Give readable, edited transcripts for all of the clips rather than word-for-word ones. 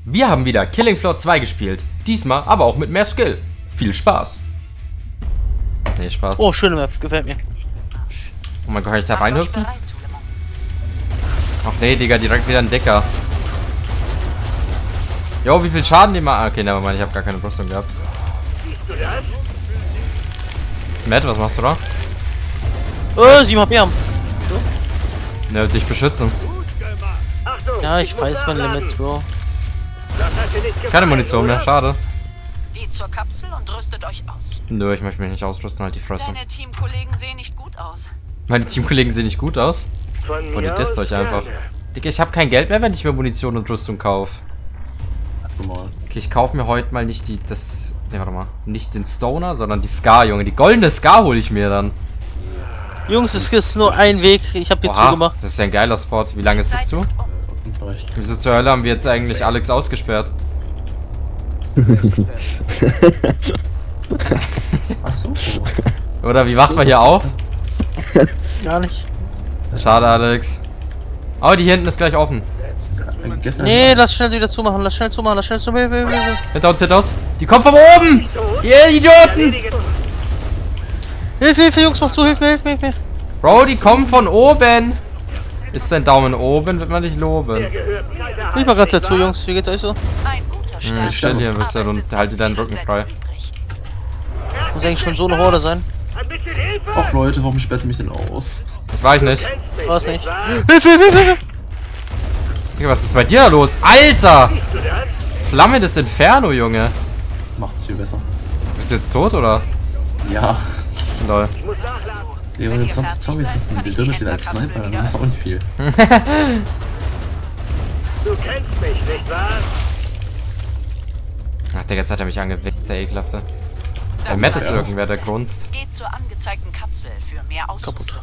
Wir haben wieder Killing Floor 2 gespielt. Diesmal aber auch mit mehr Skill. Viel Spaß. Nee, Spaß. Oh, schöne Map, gefällt mir. Oh mein Gott, kann ich da reinhüpfen? Ach nee, Digga, direkt wieder ein Decker. Jo, wie viel Schaden die mal. Okay, nevermind, ich habe gar keine Rüstung gehabt. Matt, was machst du da? 7 HP haben. Ne, dich beschützen. Ja, ich weiß mein Limit, Bro. Keine Munition mehr, schade. Geht zur Kapsel und rüstet euch aus. Nö, ich möchte mich nicht ausrüsten, halt die Fresse. Deine Teamkollegen sehen nicht gut aus. Meine Teamkollegen sehen nicht gut aus. Und ihr disst euch einfach. Digga, ich habe kein Geld mehr, wenn ich mir Munition und Rüstung kaufe. Okay, ich kaufe mir heute mal nicht Ne, warte mal. Nicht den Stoner, sondern die Scar, Junge. Die goldene Scar hole ich mir dann. Jungs, es ist nur ein Weg. Ich habe hier zugemacht. Das ist ja ein geiler Spot. Wie lange ist es zu? Wieso zur Hölle haben wir jetzt eigentlich Alex ausgesperrt? Achso. Oder wie macht man hier auf? Gar nicht. Schade, Alex. Oh, die hier hinten ist gleich offen. Nee, lass schnell wieder zumachen. Lass schnell zumachen. Lass schnell zumachen. Hinter uns. Die kommt von oben! Ihr Idioten! Hilfe, Jungs, machst du? Hilf mir. Bro, die kommen von oben! Ist dein Daumen oben, wird man nicht loben. Ich mal ganz dazu, Jungs. Wie geht's euch so? Ein guter Start. Ich stell hier ein bisschen und halte deinen Rücken frei. Muss eigentlich schon so eine Horde sein. Ach Leute, warum sperrt ihr mich denn aus? Das war ich nicht. War's nicht. Hilfe! Okay, was ist bei dir da los? Alter! Flamme des Inferno, Junge. Macht's viel besser. Bist du jetzt tot, oder? Ja. Lol. Ja, wenn du 20 Zombies hast und die drin stehen als Sniper, dann ist auch nicht viel. Du kennst mich, nicht wahr? Ach, Digga, jetzt hat er mich angewickt, der Ekelhafte. Der Matt ist irgendwer, der grunzt. Geht zur angezeigten Kapsel für mehr Ausrüstung.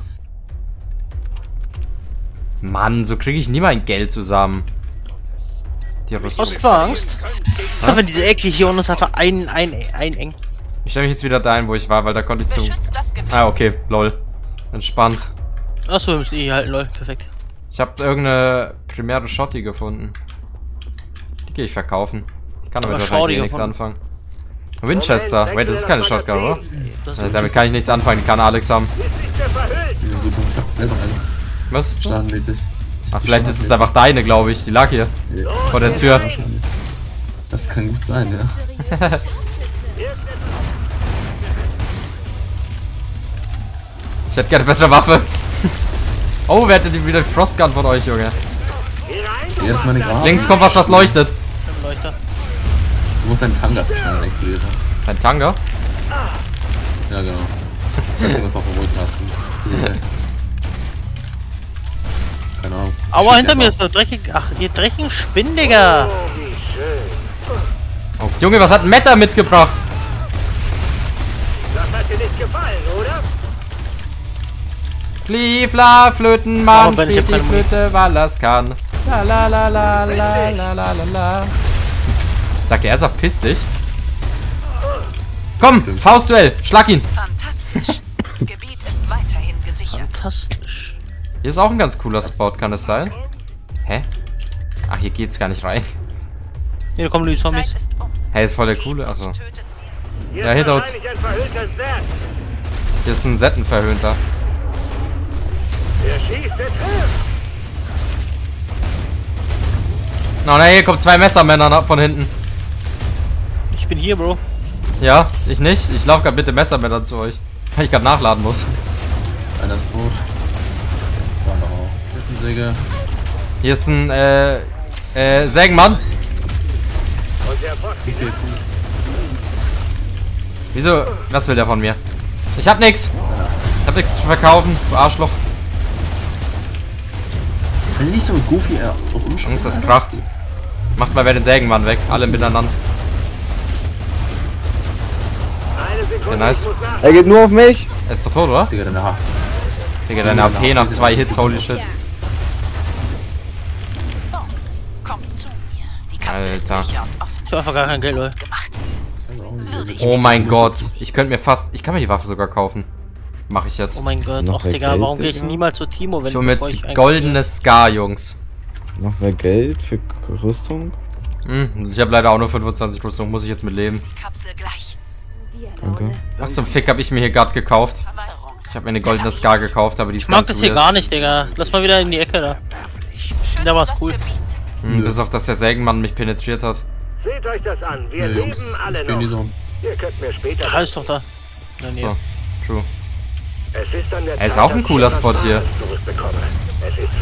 Mann, so kriege ich nie mein Geld zusammen. Die Rüstung. Hast du Angst? Ich dachte, diese Ecke hier unten ist einfach einengen. Ich stelle mich jetzt wieder dahin, wo ich war, weil da konnte ich zu... Beschützt das Gebiet. Ah, okay, lol. Entspannt. Achso, wir müssen hier halten, lol. Perfekt. Ich habe irgendeine primäre Shotty gefunden. Die gehe ich verkaufen. Die kann damit wahrscheinlich nichts anfangen. Winchester. Wait, das ist keine Shotgun, oder? Damit kann ich nichts anfangen, die kann Alex haben. Ja, super, ich hab selber eine. Was ist das? Standmäßig. Ach, vielleicht ist es einfach deine, glaube ich. Die lag hier. Ja. Vor der Tür. Das kann gut sein, ja. Ich hätte gerne eine bessere Waffe. Oh, wer hätte die wieder Frostgun von euch, Junge? Hier ist meine Grab. Links kommt was leuchtet. Leuchter. Du musst einen Tanga explodiert haben. Ein Tanga? Ja, genau. Irgendwas auf dem Rücken hat. Keine Ahnung. Aua, hinter mir ist der dreckig. Ach, ihr dreckigen Spinnen, Digga. Oh, Junge, was hat ein Meta mitgebracht? Das hat dir nicht gefallen, oder? Fliefla, Flötenmann, Oh, Ben, ich hab spielt die keine Flöte, weil er's kann. La la la la la la la la la. Sagt er ernsthaft, piss dich? Komm, Faustduell, schlag ihn. Fantastisch. Gebiet ist weiterhin gesichert. Fantastisch. Hier ist auch ein ganz cooler Spot, kann es sein? Hä? Ach, hier geht's gar nicht rein. Hier kommen die Zombies. Zeit ist um. Hey, ist voll der coole, achso. Tötet Hier Ja, ist hinter uns. wahrscheinlich ein verhüllter Set. Hier ist ein Settenverhöhnter. Der schießt, der trifft. Oh nein, hier kommen zwei Messermänner von hinten. Ich bin hier, Bro. Ja, ich nicht. Ich laufe gerade mit den Messermännern zu euch. Weil ich gerade nachladen muss. Einer ist tot. Da noch auch. Kettensäge. Hier ist ein, Sägenmann. Und der Pfosten. Wieso? Was will der von mir? Ich hab nix. Ich hab nichts zu verkaufen, du Arschloch. Kann ich nicht so goofy auch umschalten? Jungs, das kracht. Macht mal wer den Sägenmann weg. Alle miteinander. Eine Sekunde, Ja, nice. ich muss nach. Er geht nur auf mich. Er ist doch tot, oder? Digga, deine Haar. Digga, deine AP nach 2 Hits, holy shit. Kommt zu mir. Die Kapsel ist Alter. sicher und offen. Ich hab einfach gar kein Geld, lol. Gemacht. Oh mein Gott. Ich könnte mir fast... Ich kann mir die Waffe sogar kaufen. Mache ich jetzt. Oh mein Gott, Noch och mehr Digga, Geld, warum gehe ich Digga? niemals zu Timo, wenn Ich hol mir bevor ich goldene Scar, Jungs. Noch mehr Geld für Rüstung? Ich habe leider auch nur 25 Rüstung, muss ich jetzt mit leben. Kapsel gleich. Danke. Was zum Fick habe ich mir hier gerade gekauft? Ich habe mir eine goldene Scar gekauft, aber die ist Ich mag ganz das hier weird. gar nicht, Digga. Lass mal wieder in die Ecke da. Da war's cool. Bis auf, dass der Sägenmann mich penetriert hat. Seht euch das an. Wir Ja, leben Jungs, alle ich bin die noch. so. Ihr könnt mir später... Da ist doch da. In der Nähe. So, true. Es ist an der Er ist Zeit, auch ein dass cooler ich Spot etwas hier. Wahres zurückbekomme. Es ist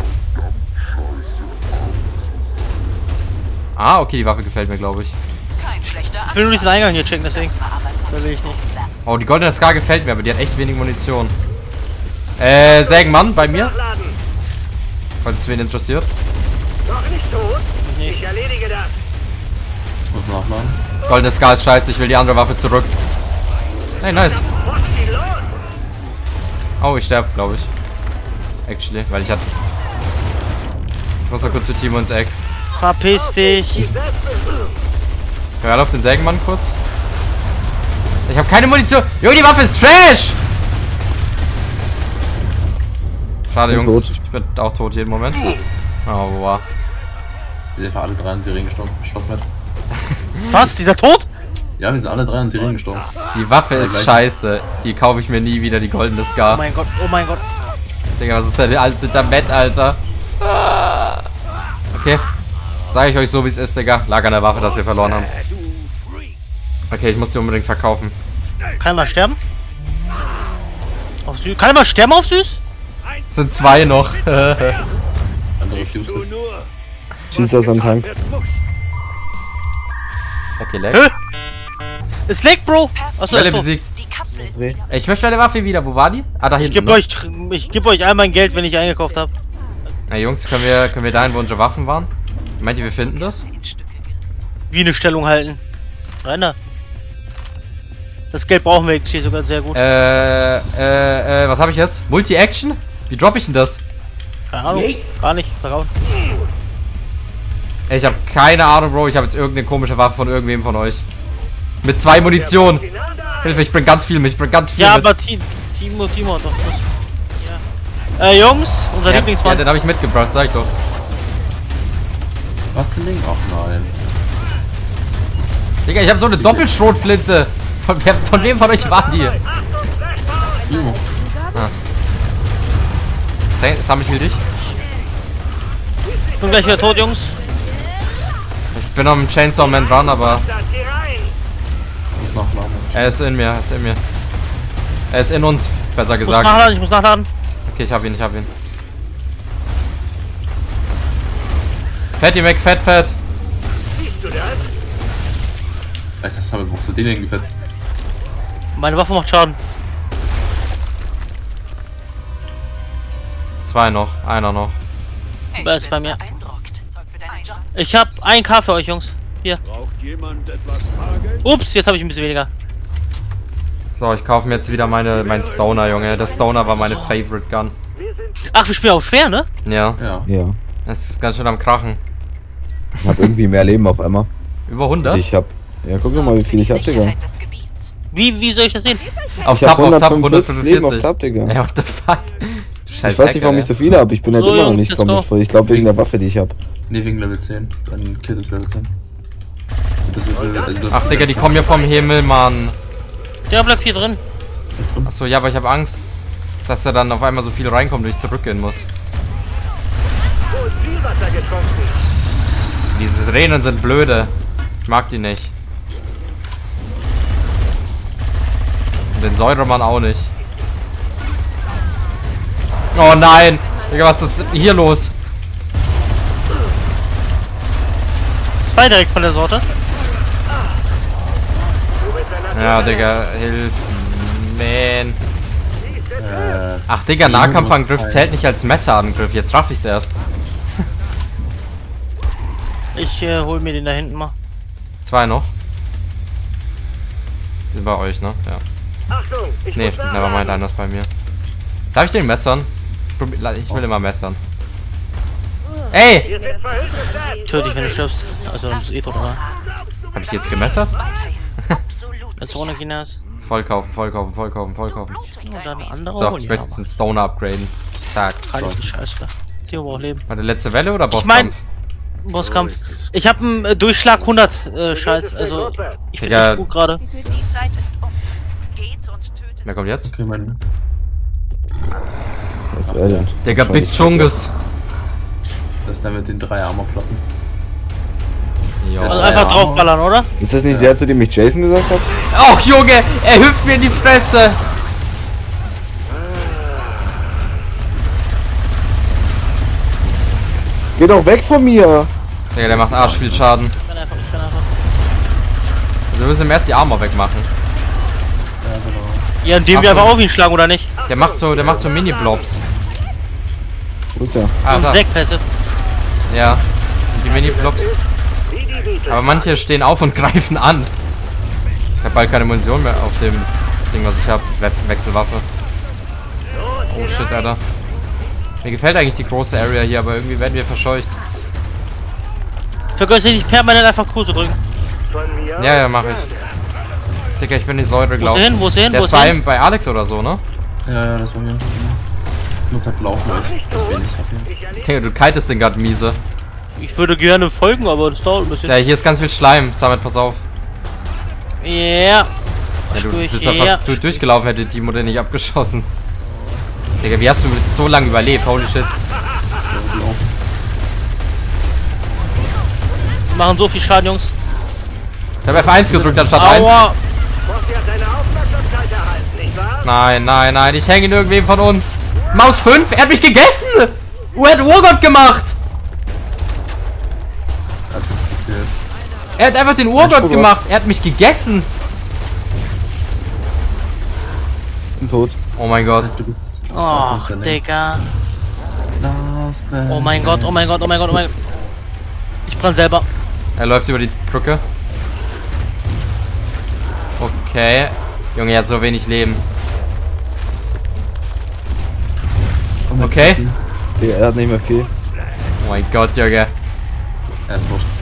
Ah, okay, die Waffe gefällt mir, glaube ich. Kein schlechter Ich will nur diesen Eingang hier checken, deswegen. Das war aber Da will ich nicht. Oh, die goldene Scar gefällt mir, aber die hat echt wenig Munition. Sägenmann bei mir, Nachladen. falls es wen interessiert. Noch nicht tot? Nicht. Ich erledige das. Ich muss nachladen. Goldene Scar ist scheiße, ich will die andere Waffe zurück. Hey, nice. Was geht los? Oh, ich sterbe, glaube ich. Actually, weil ich hatte... Ich muss mal kurz zu Timo ins Eck. Verpiss dich. Hör auf den Sägenmann kurz. Ich habe keine Munition. Junge, die Waffe ist Trash! Schade, Bin Jungs. tot. Ich bin auch tot jeden Moment. Oh, wow. Wir sind einfach alle 3 an Sirenen gestorben. Spaß mit. Was? Dieser Tot? Ja, wir sind alle 3 an Sirenen gestorben. Die Waffe ist gleich. scheiße. Die kaufe ich mir nie wieder, die goldene Oh Scar. mein Gott, oh mein Gott. Digga, was ist denn alles hinter Bett, Alter? Okay. Sag ich euch so, wie es ist, Digga. Lag an der Waffe, dass wir verloren haben. Okay, ich muss die unbedingt verkaufen. Kann er mal sterben? Auf Süß? Kann er mal sterben auf Süß? Es sind 2 noch. Anderes useless. Schießt aus am Tank. Okay, lag. Hä? Ist Lake, Bro. Achso, Welle er ist tot. besiegt. Die Kapsel ist Dreh. Ey, ich möchte meine Waffe wieder. Wo war die? Ah, da Ich hinten. geb euch all mein Geld, wenn ich eingekauft habe. Ey, Jungs, können wir dahin, wo unsere Waffen waren? Meint ihr, wir finden das? in Stücke gerissen. Wie eine Stellung halten. Rainer. Das Geld brauchen wir jetzt hier sogar sehr gut. Was habe ich jetzt? Multi-Action? Wie droppe ich denn das? Keine Ahnung. Gar nicht. Verkaufen. Ey, ich habe keine Ahnung, Bro. Ich habe jetzt irgendeine komische Waffe von irgendwem von euch. Mit 2 Munition. Hilfe, ich bring ganz viel mit. Ich bring ganz viel Ja, mit. aber Timo doch. Das, ja. Jungs, unser Ja, Lieblingsmann. den habe ich mitgebracht, sag ich doch. Was für ein Ding? Ach nein. Digga, ich habe so eine Doppelschrotflinte. Von wem von euch war die? Timo. Sam, ich will dich. Ich bin gleich wieder tot, Jungs. Ich bin am Chainsaw Man dran, aber Ich muss nachladen. er ist in mir, Er ist in uns, besser Ich muss gesagt. nachladen, ich muss nachladen. Okay, ich hab ihn. Fatty Mac, fett. Siehst du das? Alter, das haben wir doch so den hingefetzt. Meine Waffe macht Schaden. 2 noch, einer noch. Wer ist bei mir? Beeindruckt. Zeug für deinen Job. Ich hab 1K für euch, Jungs. Hier. Braucht jemand etwas Bargeld? Ups, jetzt habe ich ein bisschen weniger. So, ich kaufe mir jetzt wieder meinen Stoner, Junge. Der Stoner war meine Favorite Gun. Ach, wir spielen auch schwer, ne? Ja, Ja. Ja. es ist ganz schön am Krachen. Ich hab irgendwie mehr Leben auf einmal. Über 100? Also ich hab. Ja, guck doch mal, wie viel ich hab, Digga. Sicherheit des Gebiets. Wie soll ich das sehen? Auf Ich hab Tab, auf Tab, 145 Leben auf 145. Tab, Digga. Ey, what the fuck? Scheiß Ich weiß nicht, warum ich Hacker, so viele hab. Ich bin halt So, immer noch Jungs, nicht let's komplett go. voll. Ich glaube wegen der Waffe, die ich hab. Ne, wegen Level 10. Dein Kit ist Level 10. Das ist Level, also das Ach, Digga, die kommen ja vom Himmel, Mann. Der bleibt hier drin. Achso, ja, aber ich habe Angst, dass da dann auf einmal so viel reinkommt und ich zurückgehen muss. Wohl Zielwasser getrunken. Diese Sirenen sind blöde. Ich mag die nicht. Und den Säuremann auch nicht. Oh nein! Digga, was ist hier los? 2 direkt von der Sorte. Ja, Digga, hilf. Man. Schießt den Treffer. Ach, Digga, Nahkampfangriff zählt nicht als Messerangriff. Jetzt raff ich's erst. Ich hol mir den da hinten mal. 2 noch. Die sind bei euch, ne? Ja. Achtung, ich Nee, muss nevermind, nachladen. einer ist bei mir. Darf ich den messern? Ich will immer messern. Ey! Ihr seid verhüllt mit Töte dich, wenn du stirbst. Also, das ist eh tot, oder? Hab ich jetzt gemessert? Absolut Wenn es ohne China ist. Vollkaufen. Und dann andere So, holen. ich möchte jetzt den Stoner upgraden. Zack. Kann ich nicht, alles klar. Timo braucht Leben. War der letzte Welle oder Ich mein- Bosskampf? Bosskampf. Ich hab einen Durchschlag 100 Scheiß, also ich bin Digga. echt gut gerade. Die Zeit ist um. Geht und tötet. Wer kommt jetzt? Okay, mein. Was ist er denn? Digga, Big Chungus. Das ist dann mit den 3 Armorplatten. Jo. Also einfach draufballern, oder? Ist das nicht der, zu dem ich Jason gesagt habe? Och, Junge, er hüpft mir in die Fresse. Geh doch weg von mir! Digga, der macht arsch viel Schaden. Ich bin einfach. Also wir müssen ihm erst die Armor wegmachen. Ja, genau. Ja, indem wir einfach auf ihn schlagen, oder nicht? Der macht so Mini-Blobs. Wo ist der? Ah, Und da. Sektpässe. Ja. Die Mini-Blobs. Aber manche stehen auf und greifen an. Ich habe bald keine Munition mehr auf dem Ding, was ich habe. Wechselwaffe. Oh shit, Alter. Mir gefällt eigentlich die große Area hier, aber irgendwie werden wir verscheucht. Vergiss nicht permanent einfach Kurse drücken. Ja, mach ich. Digga, ich bin in die Säure Wo ist gelaufen. er hin? Wo ist er hin? Der Wo ist ist er hin? bei Alex oder so, ne? Ja, das war mir. Ich muss halt laufen, weil ich das wenig hab hier. Digga, du kitest den gerade miese. Ich würde gerne folgen, aber das dauert ein bisschen. Ja, hier ist ganz viel Schleim. Samet, pass auf. Ja. Ja, du bist doch Ja. fast durchgelaufen, hätte Timo den nicht abgeschossen. Digga, wie hast du jetzt so lange überlebt? Holy shit. Wir machen so viel Schaden, Jungs. Ich hab F1 gedrückt anstatt 1. Aua. Nein, ich hänge in irgendwem von uns. Maus 5, er hat mich gegessen! Er hat Urgott gemacht! Er hat einfach den Urgott gemacht, er hat mich gegessen! Ich bin tot. Oh mein Gott. Ach, Digga. Oh mein Gott. Ich brenne selber. Er läuft über die Brücke. Okay. Junge, er hat so wenig Leben. Okay. Er hat nicht mehr viel. Oh mein Gott, Junge. Er ist tot.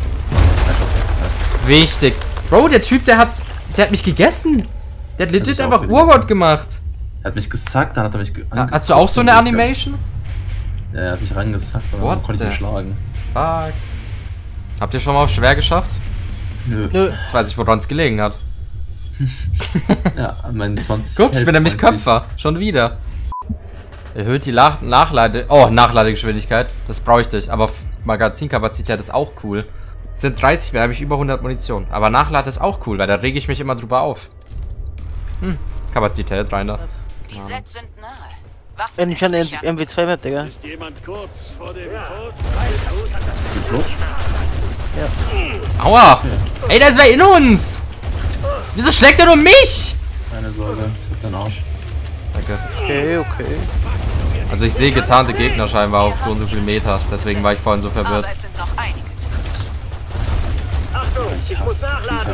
Wichtig. Bro, der Typ, der hat mich gegessen. Der hat legit ich auch einfach wieder Urgott gemacht. Er hat mich gesackt, dann hat er mich. Hast du auch so eine Animation? Ja, er hat mich rangesackt, aber What dann konnte ich ihn the- schlagen. Fuck. Habt ihr schon mal auf schwer geschafft? Nö. Jetzt weiß ich, woran es gelegen hat. Ja, an meinen 20. Guck, ich bin nämlich Köpfer. Schon wieder. Erhöht die Nachladegeschwindigkeit. Das bräuchte ich. Aber Magazinkapazität ist auch cool. Es sind 30, da habe ich über 100 Munition. Aber Nachlade ist auch cool, weil da rege ich mich immer drüber auf. Kapazität rein da. Die Sets sind nahe. Waffen Endlich an der sichern. MW2-Map, Digga. Ist jemand kurz vor dem Tod? Geht's los? Aua! Ey, da ist wer in uns! Wieso schlägt er nur mich? Keine Sorge, ich hab deinen Arsch. Danke. Okay. Also ich sehe getarnte Gegner scheinbar auf so und so viel Meter. Deswegen war ich vorhin so verwirrt. Aber es sind noch einige. Achtung, ich muss nachladen.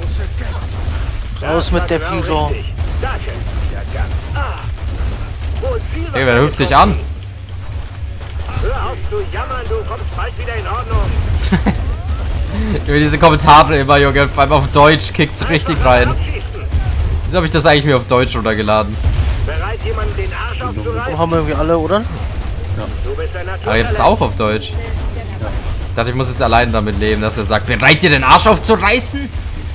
Raus mit der Fusion. Danke. Ja, ganz. Wo Ziel Ey, wer hüpft dich an? Hör auf zu jammern, du kommst bald wieder in Ordnung. Über diese Kommentare immer, Junge. Vor allem auf Deutsch kickt's richtig rein. Abschießen. Wieso habe ich das eigentlich mir auf Deutsch runtergeladen? Bereit, jemanden den Arsch aufzureißen? Haben wir irgendwie alle, oder? Du bist ein Aber jetzt ist auch auf Deutsch. Ich dachte, ich muss jetzt allein damit leben, dass er sagt, bereit dir den Arsch aufzureißen?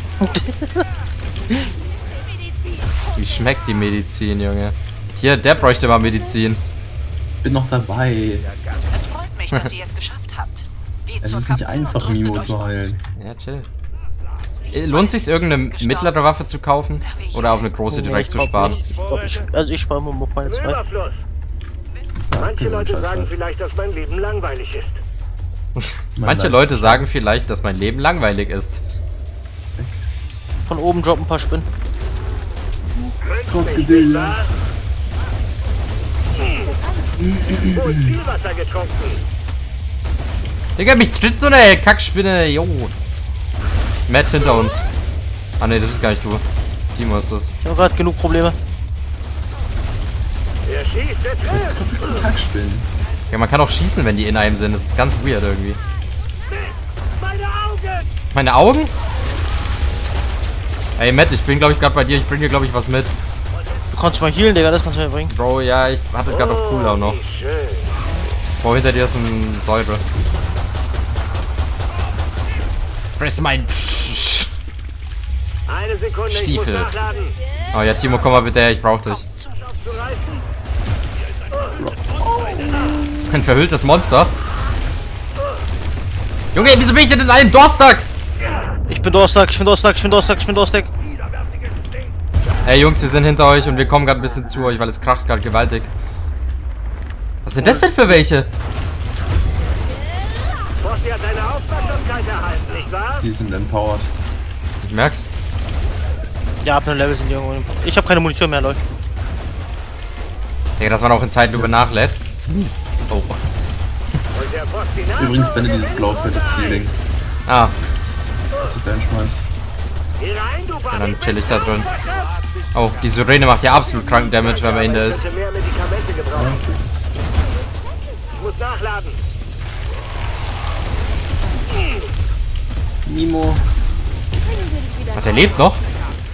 Wie schmeckt die Medizin, Junge? Hier, der bräuchte mal Medizin. Bin noch dabei. Es freut mich, dass ihr es geschafft habt. Geht Es zur ist nicht Kapsel und einfach, rüstet Mimo euch zu aus. heilen. Ja, chill. Lohnt sich's, irgendeine mittlere Waffe zu kaufen? Oder auf eine große direkt zu sparen? Also ich spare mal auf meine 2. Überfluss. Manche Leute sagen vielleicht, dass mein Leben langweilig ist. Manche Leute sagen vielleicht, dass mein Leben langweilig ist. Von oben droppen ein paar Spinnen. Könnt gesehen. Wohl Zielwasser getrunken. Digga, mich tritt so eine Kackspinne. Jo. Matt hinter uns. Ah ne, das ist gar nicht du. Timo ist das. Ich habe gerade genug Probleme. Der schießt, der trifft. Kackspinnen. Ja, man kann auch schießen, wenn die in einem sind. Das ist ganz weird irgendwie. Meine Augen. Meine Augen? Ey, Matt, ich bin glaube ich gerade bei dir. Ich bringe dir glaube ich was mit. Du kannst mal healen, Digga, das kannst du mir bringen. Bro, ja, ich hatte gerade auf Cooldown noch. Wie schön. Bro, hinter dir ist ein Säure. Friss mein Eine Sekunde, ich muss Stiefel. nachladen. Oh ja, Timo, komm mal bitte her, ich brauch dich. Zu reißen. Ein verhülltes Monster. Junge, wieso bin ich denn in einem Dursttag? Ich bin durstig, ich bin durstig, ich bin durstig, ich bin durstig. Ey Jungs, wir sind hinter euch und wir kommen gerade ein bisschen zu euch, weil es kracht gerade gewaltig. Was sind das denn für welche? Frosty hat deine Aufmerksamkeit erhalten, nicht wahr? Die sind empowered. Ich merk's. Ja, ab einem Level sind die irgendwo. Ich habe keine Munition mehr, Leute. Digga, dass man auch in Zeitlupe nachlädt. Mies. Oh. Und der Frosty nach. Übrigens, wenn du dieses Blaufeld ist Healing, Ah, das ich da hinschmeiß. Geh rein, du und dann chill ich da drin. Oh, die Sirene macht ja absolut kranken Damage, wenn man in der ist. Mehr Medikamente gebrauchen. Ich muss nachladen. Nimo. Ach, der lebt noch?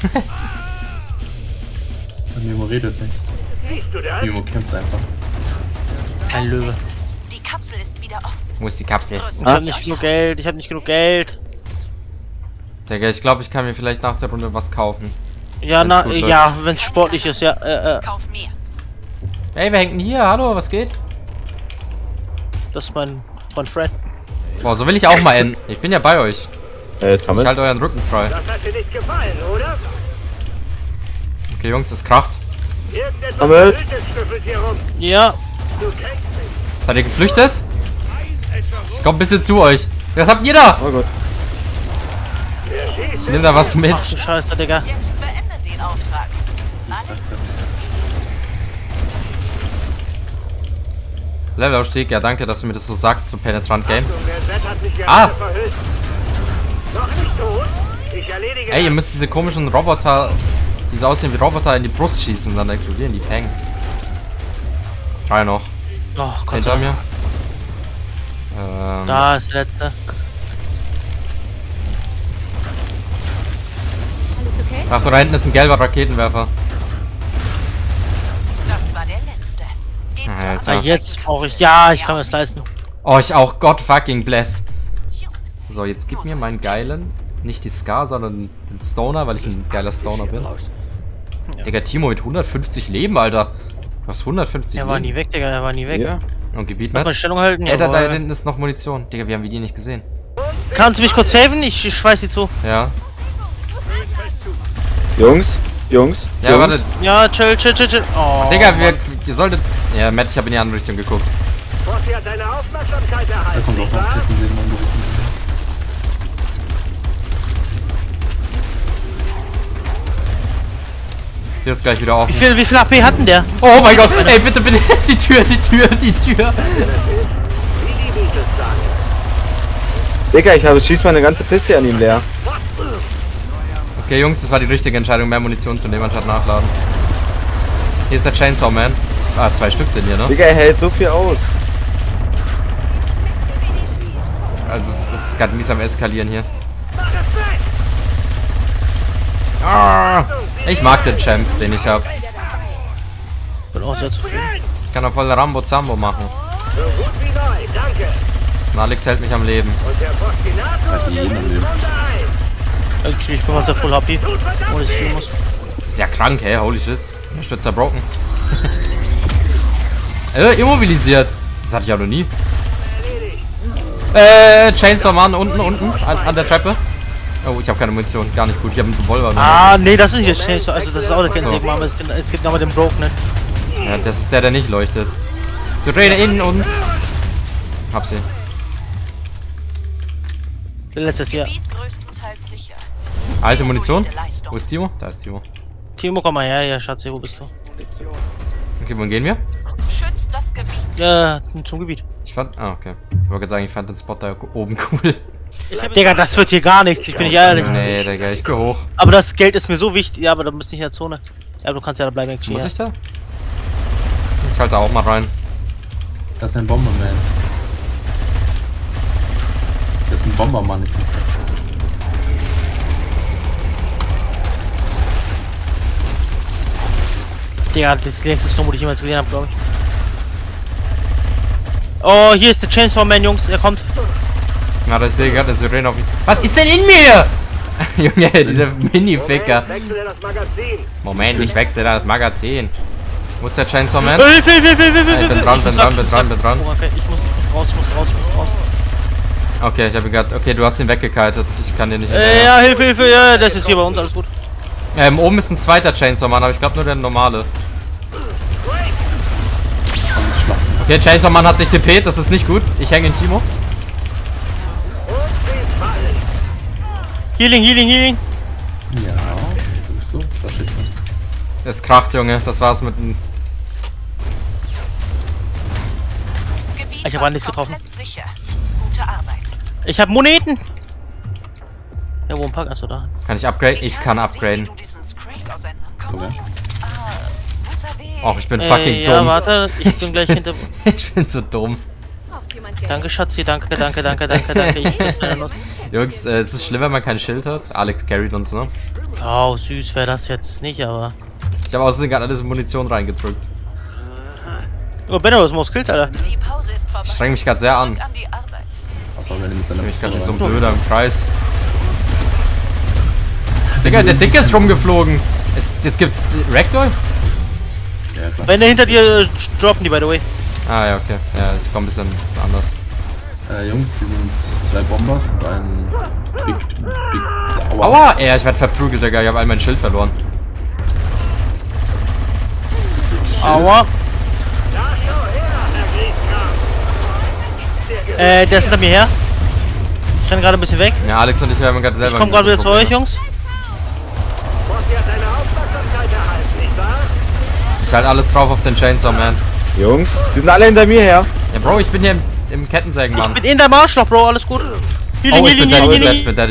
Nimo redet nicht. Siehst du das? Nimo kämpft einfach. Kein Löwe. Die Kapsel ist wieder offen. Wo ist die Kapsel? Ich habe nicht genug Geld, ich habe nicht genug Geld. Digga, ich glaube, ich kann mir vielleicht nach der Runde was kaufen. Ja, Wenn's na, gut läuft. ja, wenn es sportlich ist, ja. Kauf mehr. Ey, wer hängt denn hier? Hallo, was geht? Das ist mein Freund Fred. Boah, so will ich auch mal enden. Ich bin ja bei euch. Ich Sammelt. halte euren Rücken frei. Das hat dir nicht gefallen, oder? Okay, Jungs, es kracht. Irgendetwas Sammelt. Verrücktes schnüffelt hier rum. Ja, Du kennst mich. Seid ihr geflüchtet? Ich komm ein bisschen zu euch. Was habt ihr da? Oh Gott. Wer schießt? Ich nehm da was mit. ach du Scheiße, Digga. Jetzt beendet den Auftrag. Alle Levelaufstieg, ja danke, dass du mir das so sagst zum Penetrant Game. Der Set hat mich Ah. gerade verhüllt. Noch nicht tot? Ich erledige Ey, ihr das. müsst diese komischen Roboter, die so aussehen wie Roboter, in die Brust schießen, dann explodieren die. Peng. 3 noch. Oh Gott. Hinter mir. Da ist der letzte. Ach, da hinten ist ein gelber Raketenwerfer. Das war der letzte. Geht zur Alter. Ah, jetzt brauche ich. Ja, ich kann mir das leisten. Oh, ich auch. God fucking bless. So, jetzt gib mir meinen geilen, nicht die Scar, sondern den Stoner, weil ich ein geiler Stoner bin. Digga, Timo mit 150 Leben, Alter. Du hast 150 Er war Leben. nie weg, Digga, er war nie weg. Ja. Und Gebiet Muss man mit. Stellung halten? Ey, da Jawohl. hinten ist noch Munition. Digga, wir haben die nicht gesehen. Kannst du mich kurz helfen? Ich schweiß die zu. Ja. Jungs. Ja, Jungs. warte. Ja, chill, chill, chill, chill. Oh. Digga, ihr solltet... Ja, Matt, ich habe in die andere Richtung geguckt. Frosty hat deine Aufmerksamkeit Da erhalten, kommt auch nicht noch wahr? Kettensägen angerufen. Hier ist gleich wieder offen. Wie viel AP hatten der? Oh mein Gott, ey, bitte, bitte. Die Tür. Wie die Beatles sagen. Digga, schieß meine ganze Piste an ihm leer. Okay, Jungs, das war die richtige Entscheidung, mehr Munition zu nehmen, anstatt nachladen. Hier ist der Chainsaw Man. Ah, 2 Stück sind hier, ne? Digga, er hält so viel aus. Also es ist gerade mies am Eskalieren hier. Mach es weg! Ah, ich mag den Champ, den ich habe. Bin auch sehr zufrieden. Ich kann auch voll Rambo Zambo machen. So gut wie neu, danke. Und Alex hält mich am Leben. Und der Postinator jeden gewinnt am Leben. Runde 1. Actually, ich bin unter Full HP. Ohne ich spielen muss. Das ist ja krank, hey, holy shit. Der Stützer broken. Immobilisiert. Das hatte ich ja noch nie. Chainsaw Man unten, an der Treppe. Oh, ich habe keine Munition, gar nicht gut. Ich habe einen Revolver. Ah, nee, das ist nicht das Chainsaw. Also, das ist auch der Kettensägen, aber es gibt nochmal den Broke, ne? Ja, das ist der nicht leuchtet. Sirene in uns. Hab sie. Der letzte ist hier. Gebiet größtenteils sicher. Alte Munition. Solide Leistung. Wo ist Timo? Da ist Timo. Timo, komm mal her, ja, Schatzi, wo bist du? Okay, wohin gehen wir? Schützt das Gebiet. Ja, zum Gebiet. Ich fand. Ah, okay. Ich wollte gerade sagen, ich fand den Spot da oben cool. Digga, das wird hier gar nichts, ich bin nicht ehrlich. Nee, Digga, ich geh hoch. Aber das Geld ist mir so wichtig. Ja, aber du bist nicht in der Zone. Ja, du kannst ja da bleiben, actually. Muss ich da? Ich halte da auch mal rein. Das ist ein Bomberman. Das ist ein Bombermann. Digga, das ist die längste Snowboard, die ich jemals gesehen habe, glaube ich. Oh, hier ist der Chainsaw Man, Jungs, er kommt. Na, ich sehe gerade eine Sirene auf mich. Was ist denn in mir? Junge, dieser Mini-Ficker. Wechsle das Magazin. Moment, ich wechsle da das Magazin. Wo ist der Chainsaw Man? Hilfe! Ich bin dran. Oh, okay, ich muss raus. Okay, ich habe gerade. Okay, du hast ihn weggekitet. Ich kann den nicht. Ja, Hilfe! Ja, das ist hier bei uns, alles gut. Oben ist ein zweiter Chainsaw Man, aber ich glaube nur der normale. Okay, Chainsaw Man hat sich TP't, das ist nicht gut. Ich hänge in Timo. Healing. Ja, so, das ist Es kracht, Junge. Das war's mit dem. Ich habe nichts getroffen. Sicher. Gute Arbeit. Ich habe Moneten. Ja, wo ein Pack? Achso, da. Kann ich upgraden? Ich kann upgraden. Och, ich bin fucking Ja, dumm. warte, ich bin gleich hinter. Ich bin so dumm. Danke, Schatzi, danke. Ich weiß deine Nuss. Jungs, es ist schlimm, wenn man kein Schild hat. Alex carried uns, ne? Oh, süß wäre das jetzt nicht, aber. Ich habe außerdem gerade alles in Munition reingedrückt. Oh, Benno, was muss killt, Alter? Die Pause ist vorbei. Ich streng mich gerade sehr an. An die Arbeit. Was soll, wenn mit seiner Ich bin gerade so ein Pistole Blöder im Kreis. Digga, der Dick ist rumgeflogen. Es gibt Ragdoll? rein? Ja, klar. Wenn der hinter dir droppen die, by the way. Ah, ja, okay. Ja, ich komme ein bisschen anders. Jungs, hier sind 2 Bombers und ein Big. Aua! Ey, ich werde verprügelt, Digga. Ich habe all mein Schild verloren. Aua. Der ist hinter mir her. Ich renn gerade ein bisschen weg. Ja, Alex und ich werden gerade selber. Ich komm gerade wieder zu euch, Jungs. Bossi hat deine Aufmerksamkeit erhalten, nicht wahr? Ich halt alles drauf auf den Chainsaw Man. Jungs, die sind alle hinter mir her. Ja, Bro, ich bin hier im Kettensägen, Mann. Ich bin in der Marschloch, Bro, alles gut. Oh, ich bin dead.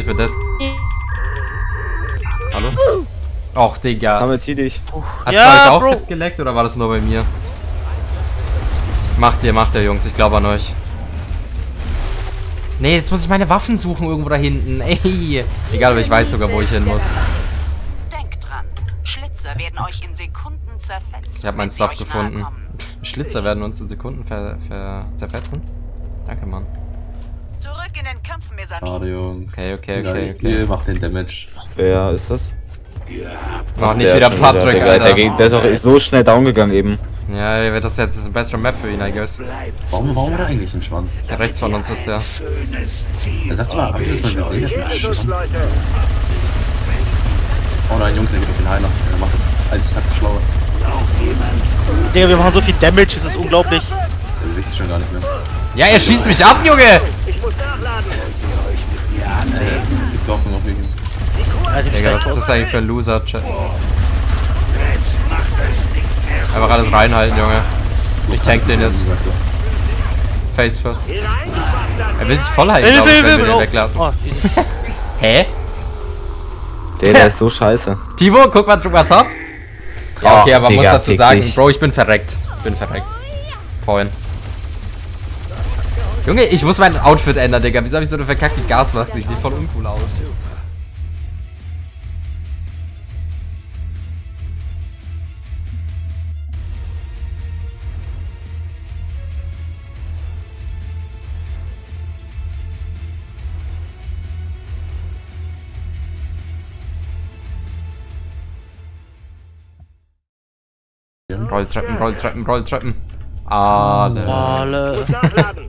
Hallo? Och, Digga. Damit hier dich. Hat's Ja, bei euch auch Bro. geleckt oder war das nur bei mir? Macht ihr, Jungs. Ich glaube an euch. Nee, jetzt muss ich meine Waffen suchen irgendwo da hinten. Ey. Egal, aber ich weiß sogar, wo ich hin muss. Denkt dran. Schlitzer werden euch in Sekunden zerfetzen. Ich habe meinen wenn sie Stuff euch gefunden. nahe kommen. Schlitzer werden uns in Sekunden zerfetzen. Danke, Mann. Zurück in den Kampf, Mesamin. Schade, Jungs. Okay. Ihr macht den Damage. Wer ist das? Mach nicht Der wieder schon Patrick, Digga, Alter. der ist auch so schnell down gegangen eben. Ja, das jetzt ist eine bessere Map für ihn, I guess. Warum hat er eigentlich einen Schwanz? Ja, rechts von uns ist der. Er sagt mal, habt ihr das mal gesehen? Der hat einen Schwanz. Leute. Oh nein, Jungs, er geht auf den Heiler. Er macht das einzig taktisch schlauer. Digga, wir machen so viel Damage, es ist unglaublich. Er bewegt sich schon gar nicht mehr. Ja, er schießt mich ab, Junge! Ich muss nachladen. Gibt Hoffnung auf ihn. Alter, Digga, was ist das eigentlich für ein Loser? Einfach alles reinhalten, Junge. Ich tank den jetzt. Face first. Er will sich voll halten, glaube ich, wenn wir den weglassen. Oh, Jesus. Hä? Der ist so scheiße. Timo, guck mal drüber top. Ja, okay, aber Digga, muss dazu fick sagen, dich. Bro, ich bin verreckt. Vorhin. Junge, ich muss mein Outfit ändern, Digga. Wieso hab ich so eine verkackte Gasmaske? Ich sehe voll uncool aus. Rolltreppen. Alle. Alle. Muss nachladen.